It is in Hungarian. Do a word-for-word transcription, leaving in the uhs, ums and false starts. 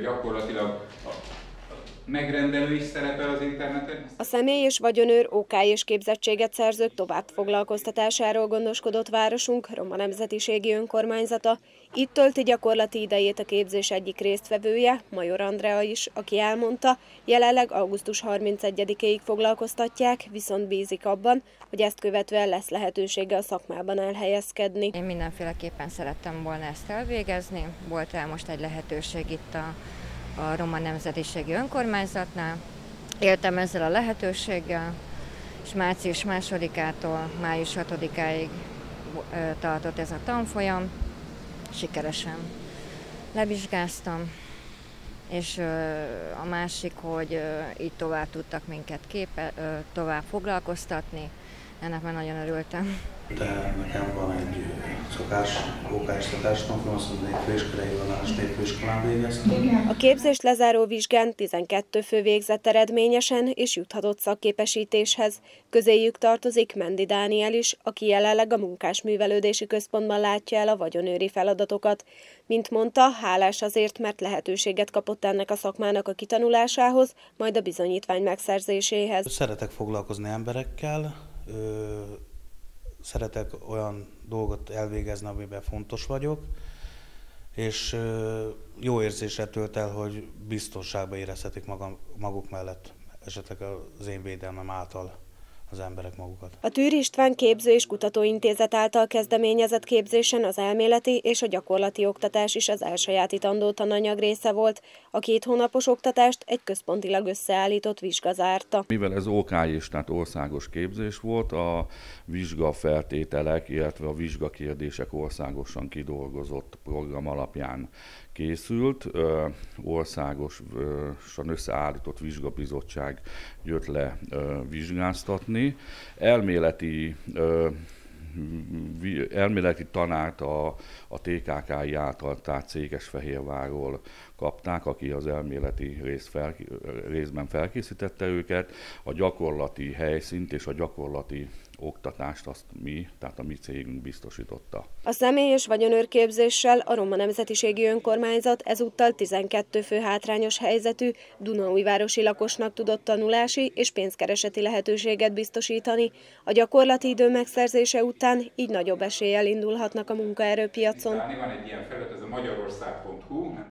gyakorlatilag a megrendelő is szerepel az interneten. A személy- és vagyonőr ó ká és képzettséget szerzők tovább foglalkoztatásáról gondoskodott városunk roma nemzetiségi önkormányzata. Itt tölti gyakorlati idejét a képzés egyik résztvevője, Major Andrea is, aki elmondta, jelenleg augusztus harmincegyedikéig foglalkoztatják, viszont bízik abban, hogy ezt követően lesz lehetősége a szakmában elhelyezkedni. Én mindenféleképpen szerettem volna ezt elvégezni, volt el most egy lehetőség itt a a roma nemzetiségi önkormányzatnál. Éltem ezzel a lehetőséggel, és március másodikától május hatodikáig tartott ez a tanfolyam. Sikeresen levizsgáztam, és a másik, hogy így tovább tudtak minket képe, tovább foglalkoztatni. Ennek már nagyon örültem. De nekem van egy szokás, ó ká-s tanfolyam, azt mondom, hogy főiskolai vonalas főiskolán végeztem. A képzést lezáró vizsgán tizenkét fő végzett eredményesen és juthatott szakképesítéshez. Közéjük tartozik Mendi Dániel is, aki jelenleg a Munkásművelődési Központban látja el a vagyonőri feladatokat. Mint mondta, hálás azért, mert lehetőséget kapott ennek a szakmának a kitanulásához, majd a bizonyítvány megszerzéséhez. Szeretek foglalkozni emberekkel, szeretek olyan dolgot elvégezni, amiben fontos vagyok, és jó érzésre tölt el, hogy biztonságban érezhetik magam, maguk mellett, esetleg az én védelmem által az emberek magukat. A Tűr István Képző- és Kutatóintézet által kezdeményezett képzésen az elméleti és a gyakorlati oktatás is az elsajátítandó tananyag része volt. A két hónapos oktatást egy központilag összeállított vizsga zárta. Mivel ez ó ká és tehát országos képzés volt, a vizsgafeltételek, illetve a vizsgakérdések országosan kidolgozott program alapján készült. Országosan összeállított vizsgabizottság jött le vizsgáztatni. Elméleti, elméleti tanárt a, a té ká ká i által, tehát Székesfehérvárról kapták, aki az elméleti rész fel, részben felkészítette őket. A gyakorlati helyszínt és a gyakorlati oktatást azt mi, tehát a mi cégünk biztosította. A személy- és vagyonőrképzéssel a roma nemzetiségi önkormányzat ezúttal tizenkét fő hátrányos helyzetű dunaújvárosi lakosnak tudott tanulási és pénzkereseti lehetőséget biztosítani. A gyakorlati idő megszerzése után így nagyobb eséllyel indulhatnak a munkaerőpiacon. Van egy ilyen felület, ez a Magyarország